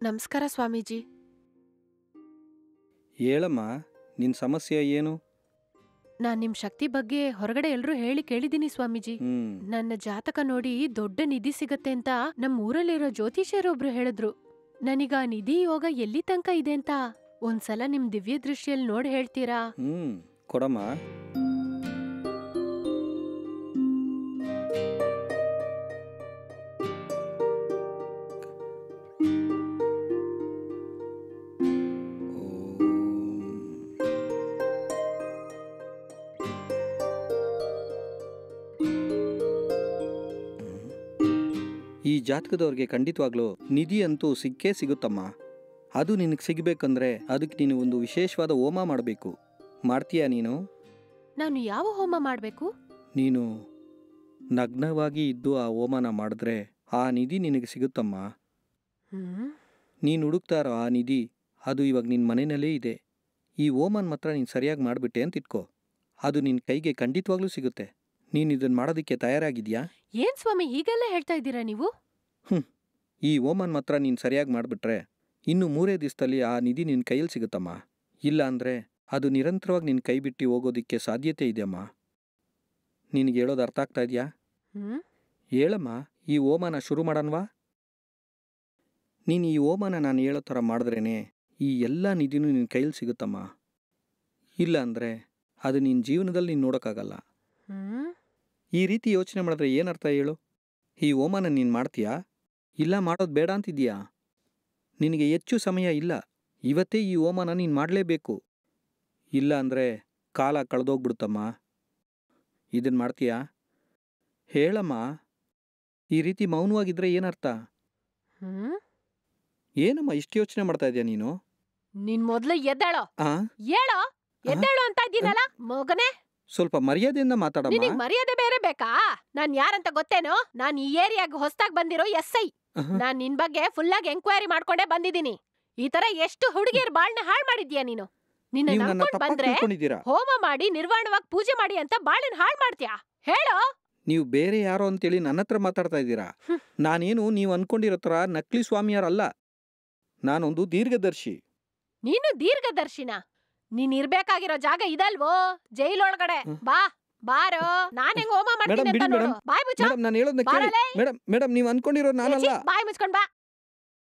ನಮಸ್ಕಾರ ಸ್ವಾಮೀಜಿ. ಹೇಳಮ್ಮ, ನಿನ್ನ ಸಮಸ್ಯೆ ಏನು? ನಾನ್ ನಿಮ್ ಶಕ್ತಿ ಬಗ್ಗೆ ಹೊರಗಡೆ ಎಲ್ರೂ ಹೇಳಿ ಕೇಳಿದೀನಿ ಸ್ವಾಮೀಜಿ. ನನ್ನ ಜಾತಕ ನೋಡಿ ದೊಡ್ಡ ನಿಧಿ ಸಿಗತ್ತೆ ಅಂತ ನಮ್ ಊರಲ್ಲಿರೋ ಜ್ಯೋತಿಷ್ಯರೊಬ್ರು ಹೇಳಿದ್ರು. ನನಗ ಆ ನಿಧಿ ಯೋಗ ಎಲ್ಲಿ ತನಕ ಇದೆ ಅಂತ ಒಂದ್ಸಲ ನಿಮ್ ದಿವ್ಯ ದೃಷ್ಟಿಯಲ್ಲಿ ನೋಡ್ ಹೇಳ್ತೀರಾ? ಕೊಡಮ್ಮ. ಈ ಜಾತಕದವ್ರಿಗೆ ಖಂಡಿತವಾಗ್ಲೂ ನಿಧಿ ಅಂತೂ ಸಿಕ್ಕೇ ಸಿಗುತ್ತಮ್ಮ. ಅದು ನಿನಗೆ ಸಿಗಬೇಕಂದ್ರೆ ಅದಕ್ಕೆ ನೀನು ಒಂದು ವಿಶೇಷವಾದ ಹೋಮ ಮಾಡಬೇಕು. ಮಾಡ್ತೀಯಾ ನೀನು? ನಾನು ಯಾವ ಹೋಮ ಮಾಡ್ಬೇಕು? ನೀನು ನಗ್ನವಾಗಿ ಇದ್ದು ಆ ಹೋಮನ ಮಾಡಿದ್ರೆ ಆ ನಿಧಿ ನಿನಗೆ ಸಿಗುತ್ತಮ್ಮ. ನೀನು ಹುಡುಕ್ತಾ ಇರೋ ಆ ನಿಧಿ ಅದು ಇವಾಗ ನಿನ್ನ ಮನೆಯಲ್ಲೇ ಇದೆ. ಈ ಹೋಮನ ಮಾತ್ರ ನೀನು ಸರಿಯಾಗಿ ಮಾಡಿಬಿಟ್ಟೆ ಅಂತ ಇಟ್ಕೋ, ಅದು ನಿನ್ನ ಕೈಗೆ ಖಂಡಿತವಾಗ್ಲೂ ಸಿಗುತ್ತೆ. ನೀನು ಇದನ್ನು ಮಾಡೋದಕ್ಕೆ ತಯಾರಾಗಿದ್ಯಾ? ಏನ್ ಸ್ವಾಮಿ ಹೀಗೆಲ್ಲ ಹೇಳ್ತಾ ಇದ್ದೀರಾ ನೀವು? ಈ ಹೋಮನ್ ಮಾತ್ರ ನೀನು ಸರಿಯಾಗಿ ಮಾಡಿಬಿಟ್ರೆ ಇನ್ನು 3 ದಿವಸದಲ್ಲಿ ಆ ನಿಧಿ ನಿನ್ನ ಕೈಯಲ್ಲಿ ಸಿಗುತ್ತಮ್ಮ. ಇಲ್ಲ ಅಂದರೆ ಅದು ನಿರಂತರವಾಗಿ ನಿನ್ನ ಕೈ ಬಿಟ್ಟು ಹೋಗೋದಕ್ಕೆ ಸಾಧ್ಯತೆ ಇದೆಯಮ್ಮ. ನಿನಗೆ ಹೇಳೋದು ಅರ್ಥ ಆಗ್ತಾ ಇದೆಯಾ? ಹೇಳಮ್ಮ, ಈ ಹೋಮನ ಶುರು ಮಾಡೋಣವಾ? ನೀನು ಈ ಹೋಮನ ನಾನು ಹೇಳೋ ಥರ ಮಾಡಿದ್ರೇ ಈ ಎಲ್ಲ ನಿಧಿನೂ ನಿನ್ನ ಕೈಯಲ್ಲಿ ಸಿಗುತ್ತಮ್ಮ. ಇಲ್ಲ ಅಂದರೆ ಅದು ನಿನ್ನ ಜೀವನದಲ್ಲಿ ನೀನು ನೋಡೋಕ್ಕಾಗಲ್ಲ. ಈ ರೀತಿ ಯೋಚನೆ ಮಾಡಿದ್ರೆ ಏನರ್ಥ ಹೇಳು? ಈ ಹೋಮನ ನೀನು ಮಾಡ್ತೀಯಾ ಇಲ್ಲ ಮಾಡೋದು ಬೇಡ ಅಂತಿದೀಯಾ? ನಿನಗೆ ಹೆಚ್ಚು ಸಮಯ ಇಲ್ಲ, ಇವತ್ತೇ ಈ ಹೋಮನ ನೀನು ಮಾಡಲೇಬೇಕು. ಇಲ್ಲ ಅಂದರೆ ಕಾಲ ಕಳೆದೋಗ್ಬಿಡುತ್ತಮ್ಮ. ಇದನ್ನು ಮಾಡ್ತೀಯಾ? ಹೇಳಮ್ಮ. ಈ ರೀತಿ ಮೌನವಾಗಿದ್ರೆ ಏನರ್ಥ? ಏನಮ್ಮ ಇಷ್ಟು ಯೋಚನೆ ಮಾಡ್ತಾ ಇದೆಯಾ ನೀನು? ನಿನ್ ಮೊದ್ಲು ಎದ್ದೇಳೋ. ಹೇಳೋ, ಎದ್ದೇಳೋ ಅಂತ ಇದ್ದೀನಲ್ಲ ಮಗನೇ. ಸ್ವಲ್ಪ ಮರ್ಯಾದೆಯಿಂದ ಮಾತಾಡಮ್ಮ. ನಿನಗ್ ಮರ್ಯಾದೆ ಬೇರೆ ಬೇಕಾ? ನಾನ್ ಯಾರಂತ ಗೊತ್ತೇನೋ? ನಾನ್ ಈ ಏರಿಯಾಗ ಹೊಸದಾಗಿ ಬಂದಿರೋ SI. ನಾನ್ ನಿನ್ ಬಗ್ಗೆ ಫುಲ್ ಆಗಿ ಎಂಕ್ವೈರಿ ಮಾಡ್ಕೊಂಡೇ ಬಂದಿದ್ದೀನಿ. ಈ ತರ ಎಷ್ಟು ಹುಡುಗಿಯರ್ ಬಾಳ್ನ ಹಾಳ್ ಮಾಡಿದ್ಯಾ ನೀನು? ನಿನ್ನ ನಂಬ್ಕೊಂಡ್ ಬಂದ್ರೆ ಹೋಮ ಮಾಡಿ ನಿರ್ವಾಣವಾಗಿ ಪೂಜೆ ಮಾಡಿ ಅಂತ ಬಾಳಿನ ಹಾಳ್ ಮಾಡ್ತೀಯಾ? ಹೇಳೋ. ನೀವು ಬೇರೆ ಯಾರೋ ಅಂತೇಳಿ ನನ್ನ ಹತ್ರ ಮಾತಾಡ್ತಾ ಇದ್ದೀರಾ. ನಾನೇನು ನೀವು ಅನ್ಕೊಂಡಿರೋ ಥರ ನಕಲಿ ಸ್ವಾಮಿಯಾರಲ್ಲ. ನಾನೊಂದು ದೀರ್ಘದರ್ಶಿ. ನೀನು ದೀರ್ಘದರ್ಶಿನ? ನೀನ್ ಇರ್ಬೇಕಾಗಿರೋ ಜಾಗ ಇದಲ್ವೋ, ಜೈಲೊಳಗಡೆ. ಬಾ ಬಾರೋ, ನಾನ್ ಹೆಂಗ್ ಹೋಮ ಮಾಡ್ತೀನಿ ಅಂತ ನೋಡು. ಬಾಯ್ ಮುಚ್ಚ. ಮೇಡಮ್, ನಾನು ಹೇಳೋದನ್ನ ಕೇಳಿ. ಮೇಡಮ್, ನೀವು ಅನ್ಕೊಂಡಿರೋ ನಾನಲ್ಲ. ಬಾಯ್ ಮುಚ್ಕೊಂಡ್ ಬಾ.